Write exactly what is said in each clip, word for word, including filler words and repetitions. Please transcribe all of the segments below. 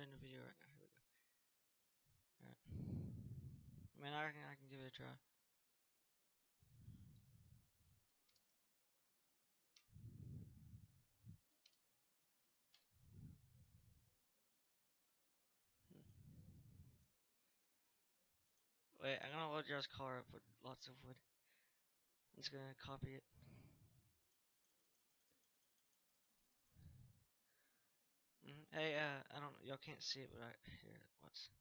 doing a video right now. Here we go. Alright. I mean, I can, I can give it a try. Hmm. Wait, I'm gonna load y'all's car up with lots of wood. I'm just gonna copy it. Mm, hey, uh, I don't, y'all can't see it, but I, here, what's,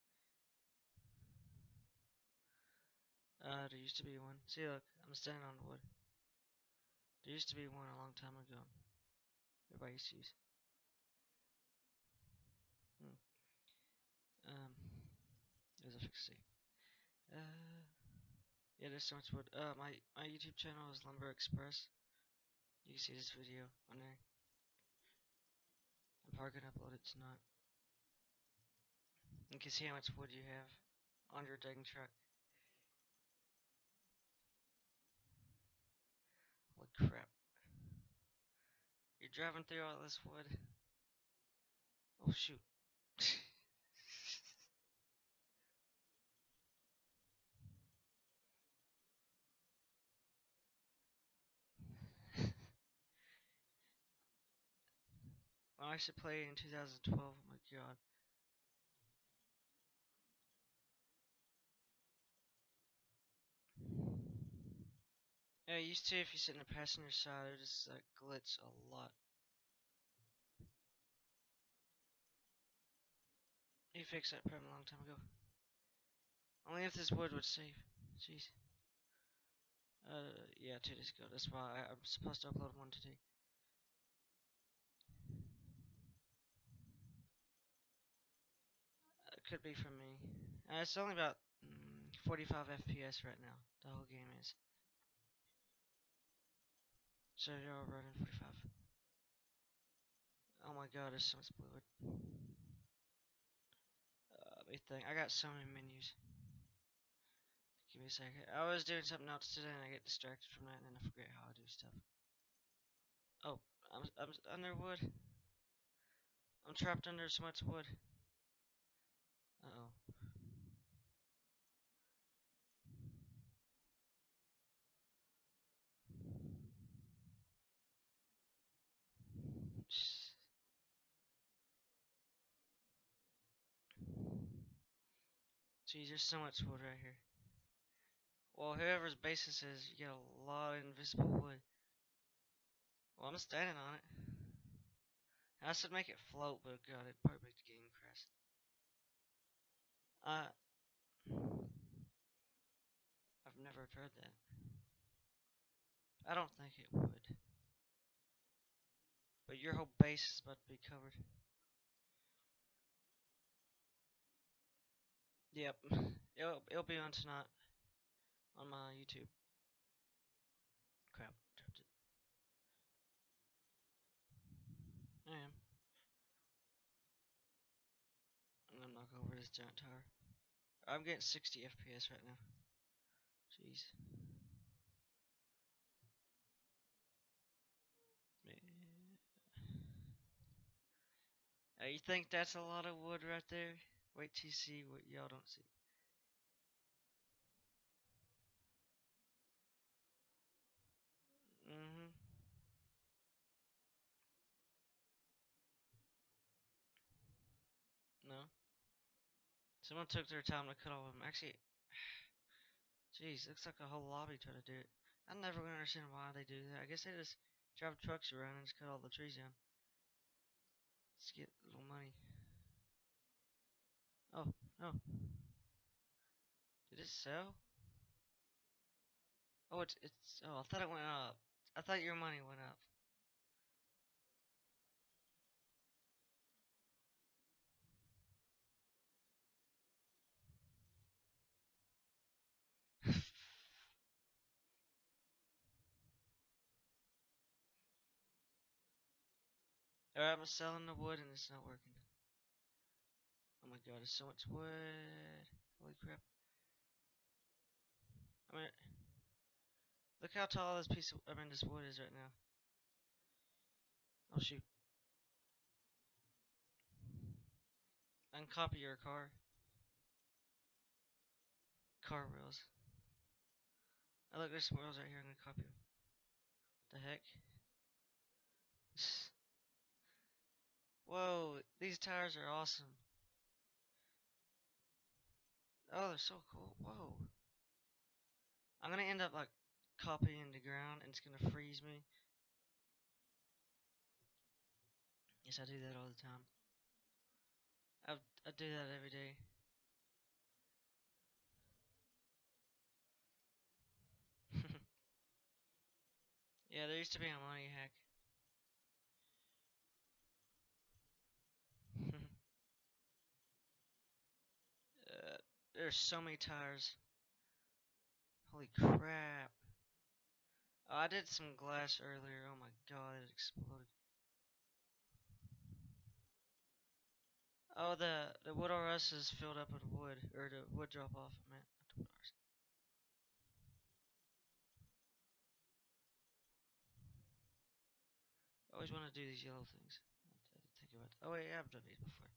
uh, there used to be one. See, look, I'm standing on wood. There used to be one a long time ago. Everybody used to use. Hmm. Um, there's a fix C. Uh, yeah, there's so much wood. Uh, my, my YouTube channel is Lumber Express. You can see this video on there. I'm probably gonna upload it tonight. You can see how much wood you have on your digging truck. Holy crap. You're driving through all this wood. Oh shoot. Well, I should play in two thousand twelve. Oh my god. Yeah, used to if you sit in the passenger side, it just like glitch a lot. He fixed that problem a long time ago. Only if this wood would save. Jeez. Uh, yeah, two days ago. That's why I, I'm supposed to upload one today. Uh, it could be from me. Uh, it's only about mm, forty-five F P S right now. The whole game is. So you're running forty-five. Oh my god, there's so much fluid. Uh, let me think. I got so many menus. Give me a second. I was doing something else today and I get distracted from that and then I forget how to do stuff. Oh, I'm, I'm under wood. I'm trapped under so much wood. Uh oh. Jeez, there's so much wood right here. Well, whoever's base this is, you get a lot of invisible wood. Well, I'm standing on it. I should make it float, but god, it'd probably make the game crash. Uh, I've never tried that. I don't think it would. But your whole base is about to be covered. Yep. It'll, it'll be on tonight on my YouTube. Crap. Dropped it. I am. I'm gonna knock over this giant tower. I'm getting sixty F P S right now. Jeez. Uh, you think that's a lot of wood right there? Wait till you see what y'all don't see. Mm-hmm. No. Someone took their time to cut all of them. Actually, jeez, looks like a whole lobby tried to do it. I'm never gonna understand why they do that. I guess they just drive trucks around and just cut all the trees down. Just get a little money. Oh, no. Did it sell? Oh, it's, it's, oh, I thought it went up. I thought your money went up. Alright, I'm selling the wood and it's not working. Oh my god, there's so much wood. Holy crap. I mean, look how tall this piece of, I mean, this wood is right now. Oh shoot. can copy your car. Car wheels. Oh look, there's some wheels right here. I'm gonna copy them. The heck? Whoa, these tires are awesome. Oh, they're so cool. Whoa. I'm gonna end up like copying the ground and it's gonna freeze me. Yes, I do that all the time. I I do that every day. Yeah, there used to be a money hack. uh, there's so many tires. Holy crap. Oh, I did some glass earlier. Oh my god, it exploded. Oh, the the wood R S is filled up with wood, or the wood drop off. I meant not the wood R S. I always want to do these yellow things. I have to think about. Oh wait, yeah, I've done these before.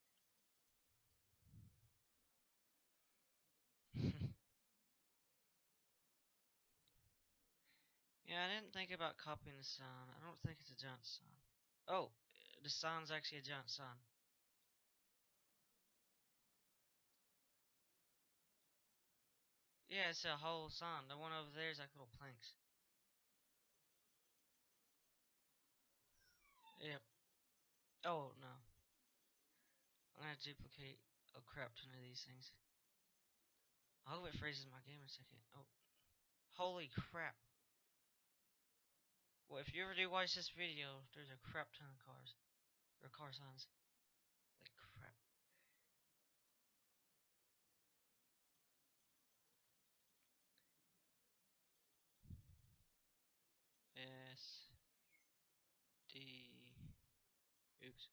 Yeah, I didn't think about copying the sun. I don't think it's a giant sun. Oh, the sun's actually a giant sun. Yeah, it's a whole sun. The one over there is like little planks. Yep. Oh no. I'm gonna duplicate a crap ton of these things. I hope it freezes my game in a second. Oh, holy crap. Well, if you ever do watch this video, there's a crap ton of cars. Or car signs. Like crap. S. D. Oops.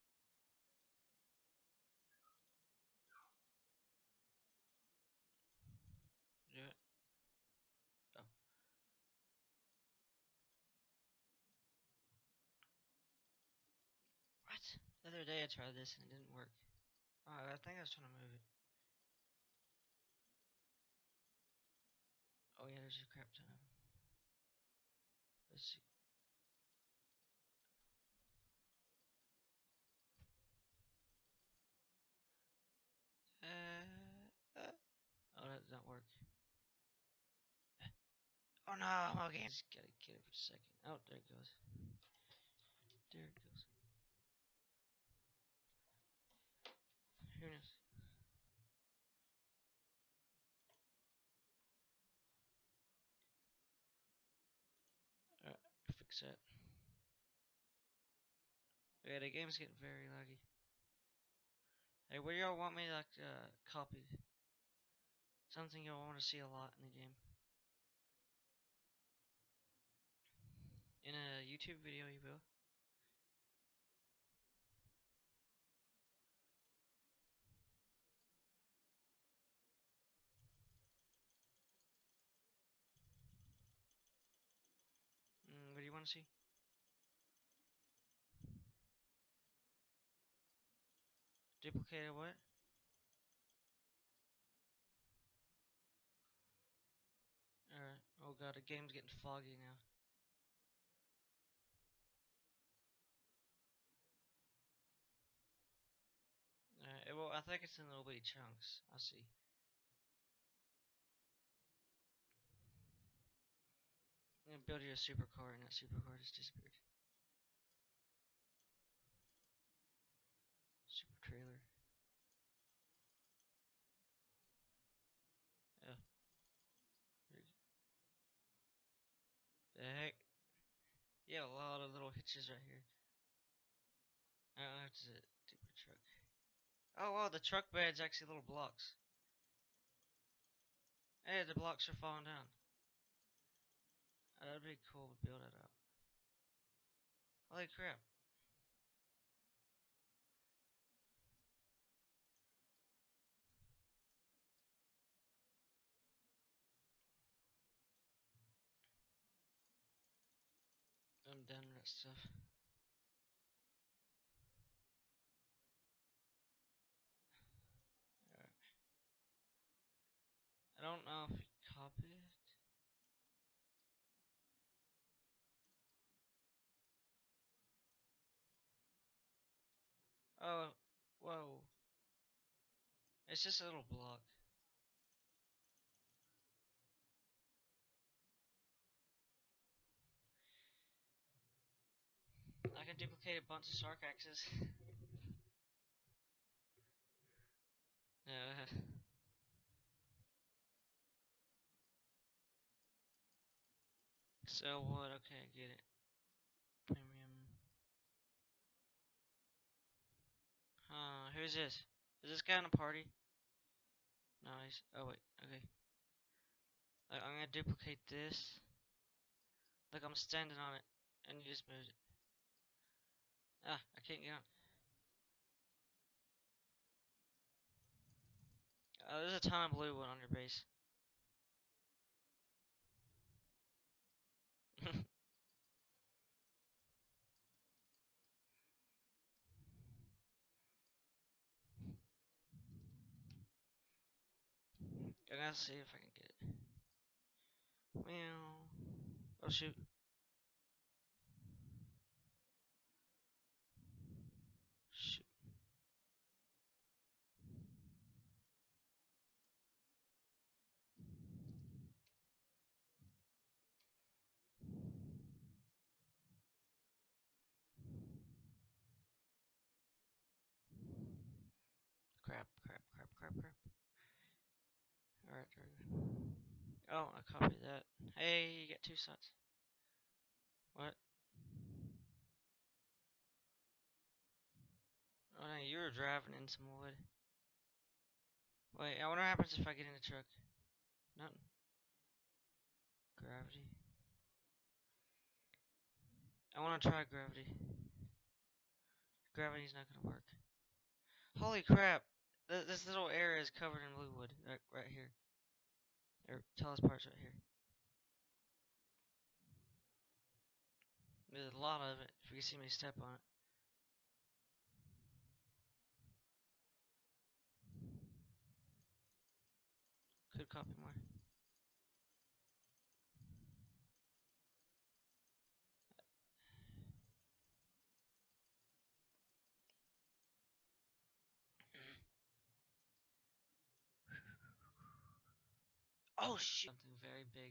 Do it. Oh. What? The other day I tried this and it didn't work. Oh, I think I was trying to move it. Oh yeah, there's a crap ton of them. Let's see. Uh, uh. Oh, that did not work. Oh no, I'm okay. Just gotta get it for a second. Oh, there it goes. There it goes. Who knows? Alright, fix that. Yeah, the game's getting very laggy. Hey, what do y'all want me to like, uh, copy? Something you'll want to see a lot in the game. In a YouTube video, you will. Mm, what do you want to see? Duplicate what? Alright. Oh god, the game's getting foggy now. Alright, well, I think it's in little bitty chunks. I see. I'm gonna build you a supercar, and that supercar just disappeared. Super trailer. Yeah. The heck? Yeah, a lot of little hitches right here. Oh, that's a stupid truck. Oh wow, the truck bed's actually little blocks. Hey, the blocks are falling down. Oh, that'd be cool to build it up. Holy crap. I'm done with that stuff. don't know if he copied it. Oh, whoa. It's just a little block. I can duplicate a bunch of Stark axes. Yeah. So what? Okay, I get it. Premium. Huh, who's this? Is this guy in a party? Nice. Oh, wait. Okay. Like, I'm gonna duplicate this. Look, I'm standing on it. And you just moved it. Ah, I can't get on. Oh, there's a ton of blue wood on your base. I'm gonna see if I can get it. Meow. Oh, shoot. Shoot. Crap, crap, crap, crap, crap. Alright, there we go. Oh, I copied that. Hey, you get two slots. What? Oh, no, you were driving in some wood. Wait, I wonder what happens if I get in the truck. Nothing. Gravity. I want to try gravity. Gravity's not gonna work. Holy crap! Th this little area is covered in blue wood. Right, right here. Or tallest parts right here. There's a lot of it. If you can see me step on it. Could copy more. Oh shit! Something very big.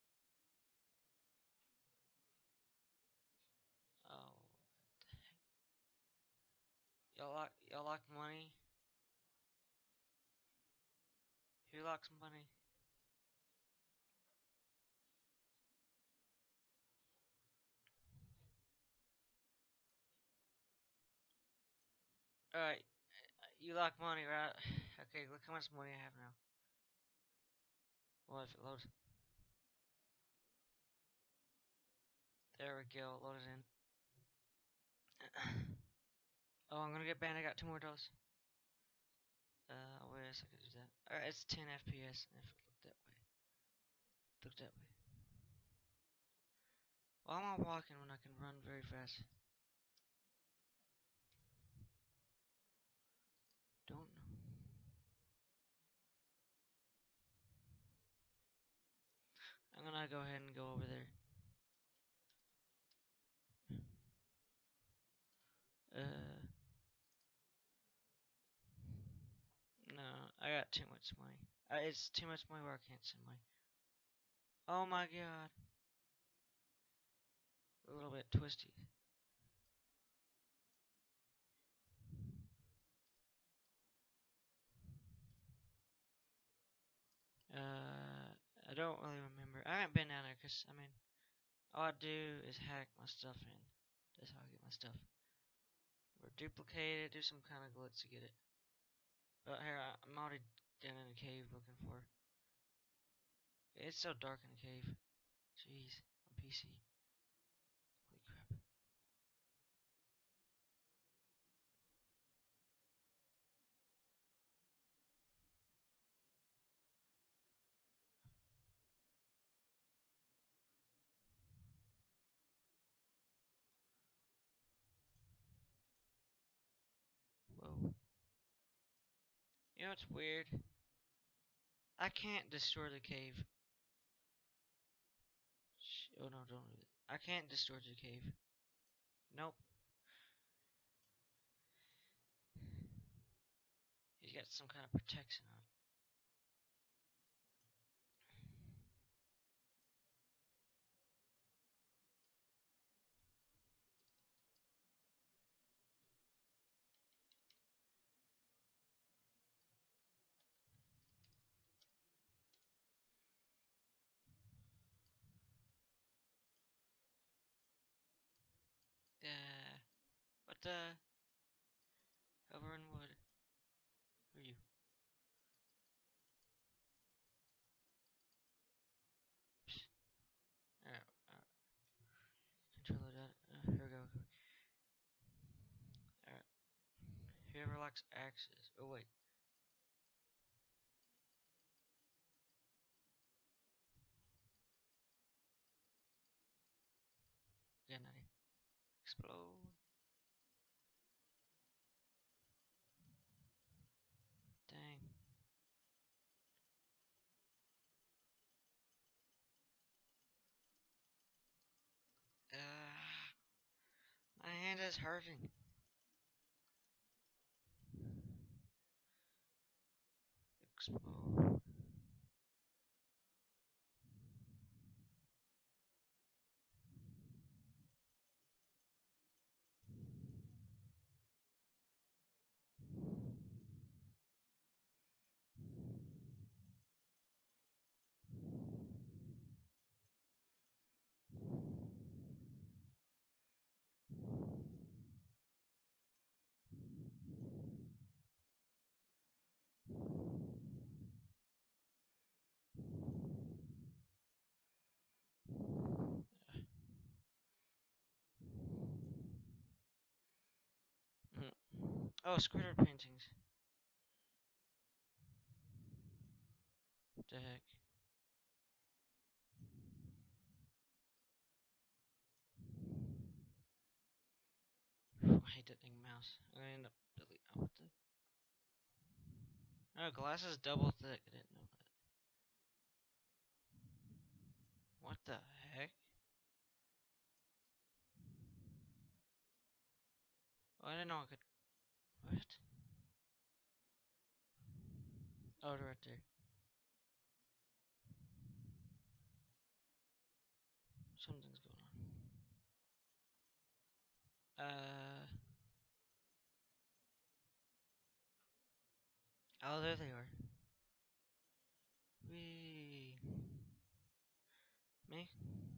Oh, y'all lock, y'all lock money. Who locks money? Alright, you lock money, right? Okay, look how much money I have now. What if it loads? There we go, loaded in. Oh, I'm gonna get banned. I got two more dollars. Uh, wait a second, do that. Alright, it's ten F P S. If it looked that way. Look that way. Why am I walking when I can run very fast? Don't know. I'm gonna go ahead and go over there. Uh, no, I got too much money. Uh, it's too much money where I can't send money. Oh my god. A little bit twisty. Uh, I don't really remember. I haven't been down there because, I mean, all I do is hack my stuff in. That's how I get my stuff. Or duplicate it, do some kind of glitch to get it. But here, I- I'm already down in a cave looking for it. It's so dark in the cave. Jeez, on P C. Holy crap. Whoa. You know what's weird? I can't destroy the cave. Sh- Oh no, don't do it. I can't destroy the cave. Nope. He's got some kind of protection on. Uh, what the? Cover in wood. Who are you? Psst. Alright, alright. Control it. Uh, here we go. Alright. Whoever likes axes. Oh wait. Yeah, nutty. Explode. Dang. Uh, my hand is hurting. Explode. Mm. Oh, squitter paintings. What the heck? I hate that thing mouse. I'm gonna end up deleting. Oh, what the? Oh, glass is double thick. I didn't know that. What the heck? Oh, I didn't know I could. What? Oh, they're right there. Something's going on. Uh. Oh, there they are. Wee. Me?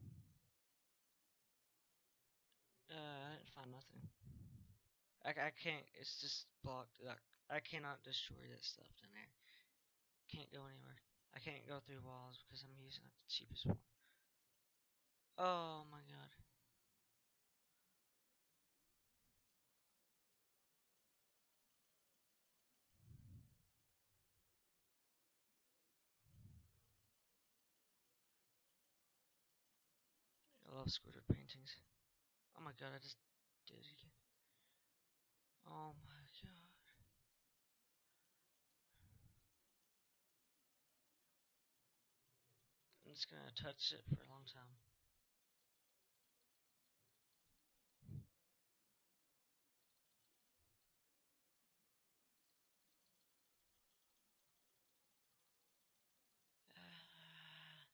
Uh, I didn't find nothing. I, I can't. It's just blocked. Like, I cannot destroy that stuff in there. Can't go anywhere. I can't go through walls because I'm using the cheapest one. Oh my god. I love squirted paintings. Oh my god, I just did it again. Oh my god. I'm just gonna touch it for a long time. Ah.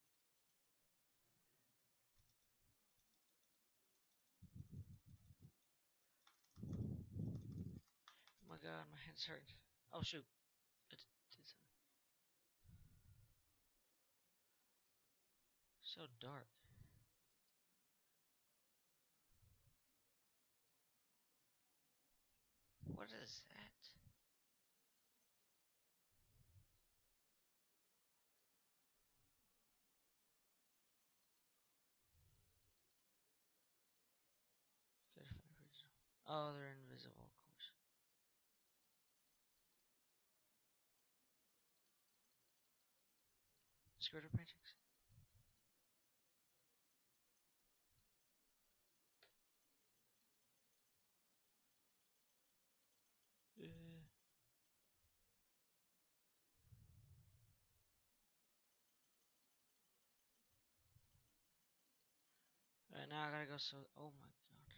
Oh my god, my hand's hurt. Oh shoot. It did something. So dark. What is that? Oh, they're invisible, of course. Squirted paintings? Uh, Alright, now I gotta go so. Oh my god.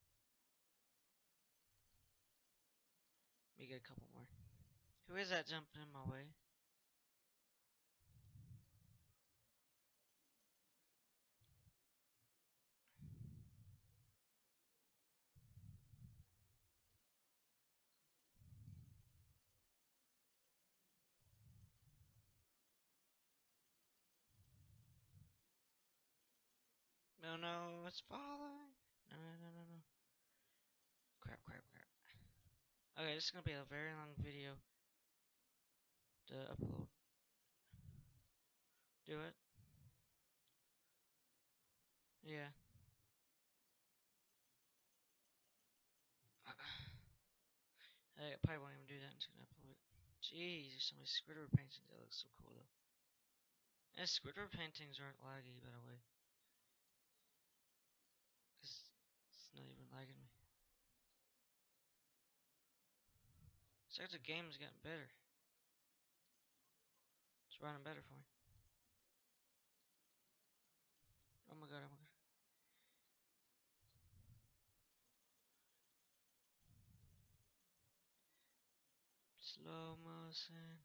Let me get a couple more. Who is that jumping in my way? No, no, it's falling. No, no, no, no, no. Crap, crap, crap. Okay, this is gonna be a very long video to upload. Do it. Yeah. I probably won't even do that until I upload it. Jeez, there's so many Squidward paintings. That looks so cool though. And Squidward paintings aren't laggy, by the way. Cause it's not even lagging me. It's like the game's getting better. It's running better for me. Oh my god, oh my god. Slow motion.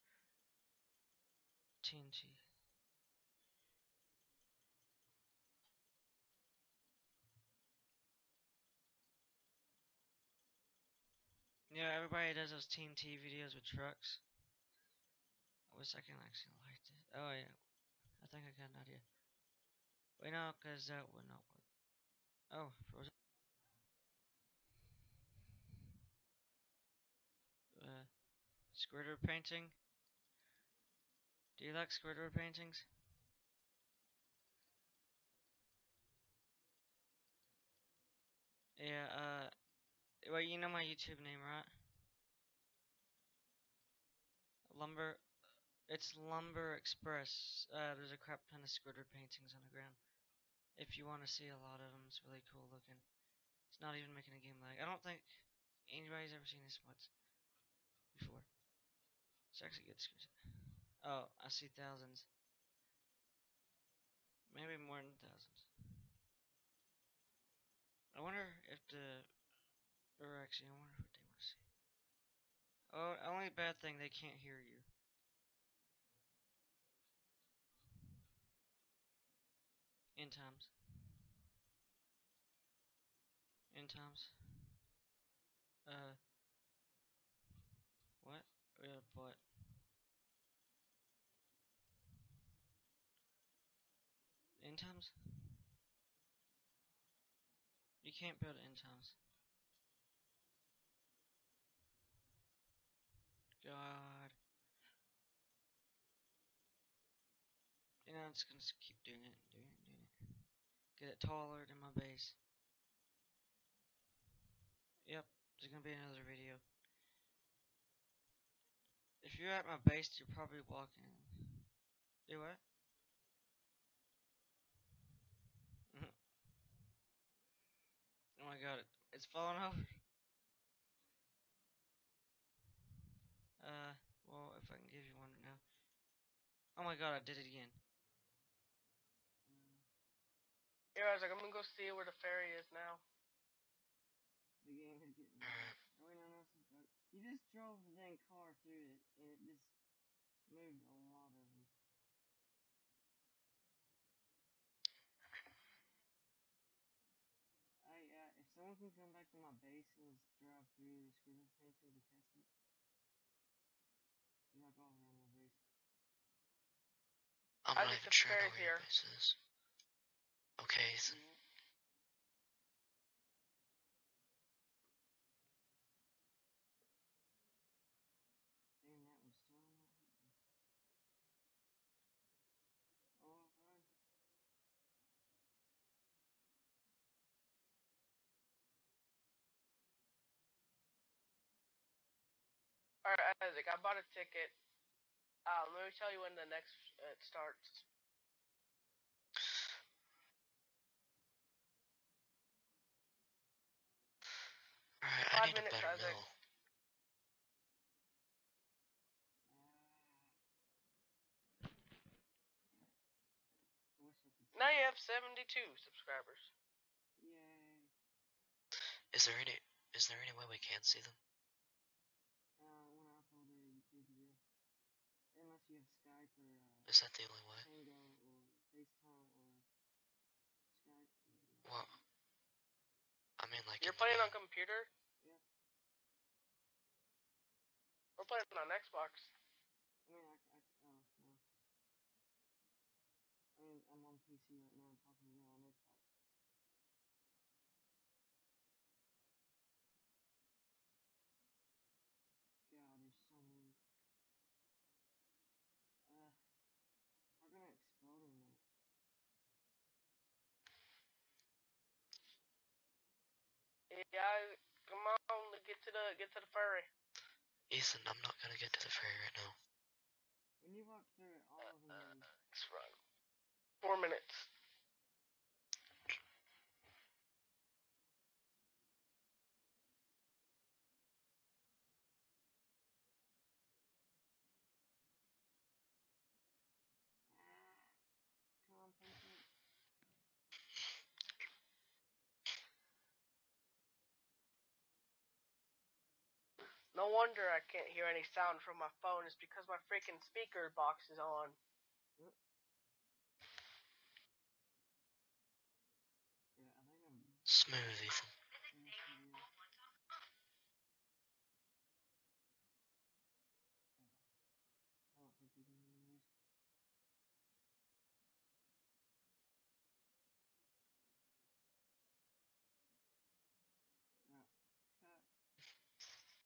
T N T. Yeah, everybody does those T N T videos with trucks. I wish I can actually light it. Oh yeah, I think I got an idea. Wait, no, cause that would not work. Oh, frozen. Uh, Squidward painting. Do you like Squidward paintings? Yeah. Uh, well, you know my YouTube name, right? Lumber. It's Lumber Express. Uh, there's a crap ton of Squidward paintings on the ground. If you want to see a lot of them, it's really cool looking. It's not even making a game lag. I don't think anybody's ever seen this much before. It's actually good. Oh, I see thousands. Maybe more than thousands. I wonder if the, or actually, I wonder what they want to see. Oh, only bad thing, they can't hear you. End times. End times. Uh, what? Uh, what? End times? You can't build end times. God. You know, I'm just gonna keep doing it, doing it, doing it. Get it taller than my base. Yep, there's gonna be another video. If you're at my base, you're probably walking. Do what? Oh my god, it, it's falling over. Uh, well, if I can give you one now. Oh my god, I did it again. Yeah, I was like, I'm gonna go see where the ferry is now. The game is getting better. Oh, wait, no, no, you just drove the dang car through it, and it just moved a lot of them. I, uh, if someone can come back to my base and just drive through the Squidward paintings and test it, I'm not going around my base. I'm I not think even the sure I know ferry's where your here. base is. Okay, Ethan. Yeah. Damn, that was still not hitting. Oh, run. Alright, Isaac, I bought a ticket. Um, let me tell you when the next uh, it starts. Alright, I Five need a minutes, better Isaac. mill. Ah. I wish I could Now you have seventy-two subscribers. Yay. Is there any is there any way we can see them? Uh, when I upload a YouTube video. Unless you have Skype or uh, Is that the only way? Tango or FaceTime or Skype. Well, I mean, like You're in the playing on game. computer? Yeah. We're playing on Xbox. I mean, I, I, oh, no. I mean, I'm on P C right now talking to you on Xbox. God, there's so many. Uh, we're gonna explode in that. Yeah, come on, get to the get to the ferry. Ethan, I'm not gonna get to the ferry right now. When you walk through it, all of them Uh, are... let's run. Four minutes. Come on, punch it. No wonder I can't hear any sound from my phone. It's because my freaking speaker box is on. Yep. Yeah, I think I'm... Smooth, Ethan.